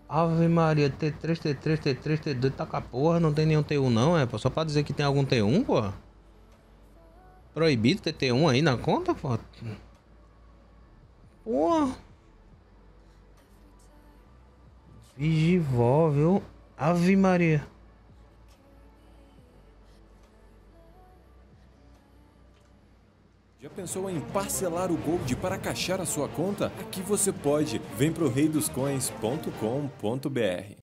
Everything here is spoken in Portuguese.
Ave Maria, T3, T3, T3, T2, tá com a porra, não tem nenhum T1 não, é? Pô, só pra dizer que tem algum T1, pô. Proibido ter T1 aí na conta, pô. Porra. Vigivó, viu? Ave Maria. Já pensou em parcelar o Gold para caixar a sua conta? Aqui você pode. Vem pro reidoscoins.com.br.